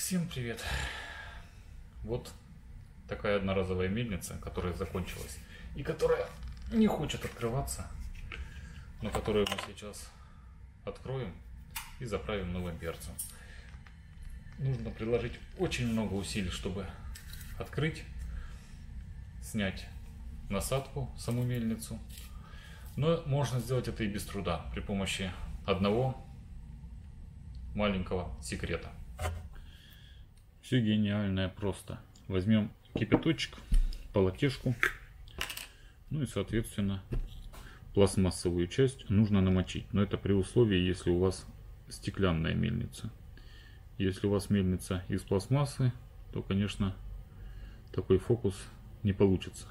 Всем привет! Вот такая одноразовая мельница, которая закончилась и которая не хочет открываться, но которую мы сейчас откроем и заправим новым перцем. Нужно приложить очень много усилий, чтобы открыть, снять насадку, саму мельницу, но можно сделать это и без труда при помощи одного маленького секрета. Все гениальное просто. Возьмем кипяточек, полотешку, ну и соответственно пластмассовую часть нужно намочить. Но это при условии, если у вас стеклянная мельница. Если у вас мельница из пластмассы, то, конечно, такой фокус не получится.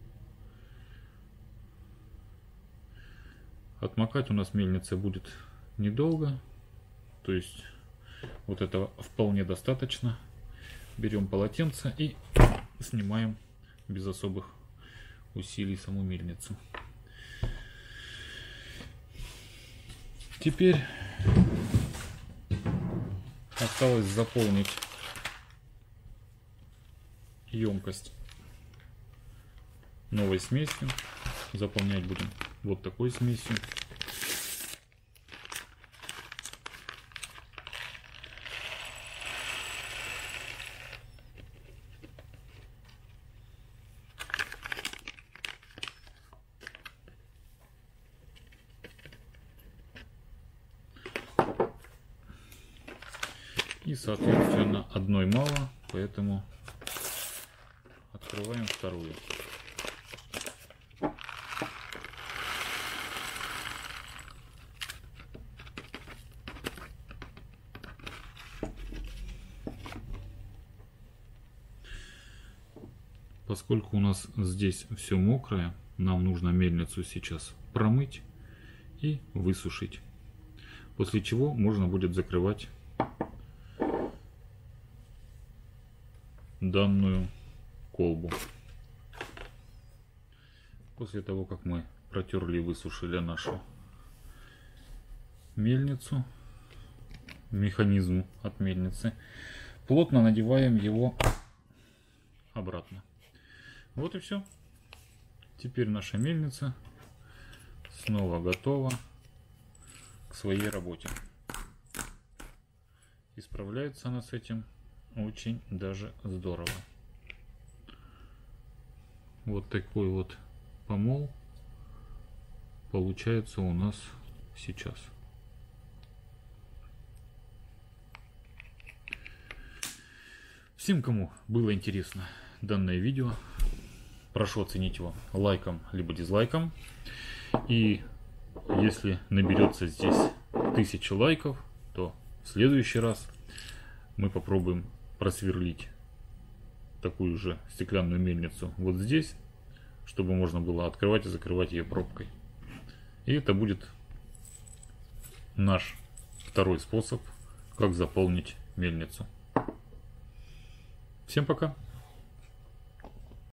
Отмокать у нас мельница будет недолго, то есть вот этого вполне достаточно. Берем полотенце и снимаем без особых усилий саму мельницу. Теперь осталось заполнить емкость новой смесью. Заполнять будем вот такой смесью. И, соответственно, одной мало, поэтому открываем вторую. Поскольку у нас здесь все мокрое, нам нужно мельницу сейчас промыть и высушить. После чего можно будет закрывать данную колбу. После того, как мы протерли и высушили нашу мельницу, механизм от мельницы, плотно надеваем его обратно. Вот и все. Теперь наша мельница снова готова к своей работе. И справляется она с этим очень даже здорово. Вот такой вот помол получается у нас сейчас. Всем, кому было интересно данное видео, прошу оценить его лайком либо дизлайком. И если наберется здесь 1000 лайков, то в следующий раз мы попробуем просверлить такую же стеклянную мельницу вот здесь, чтобы можно было открывать и закрывать ее пробкой. И это будет наш второй способ, как заполнить мельницу. Всем пока!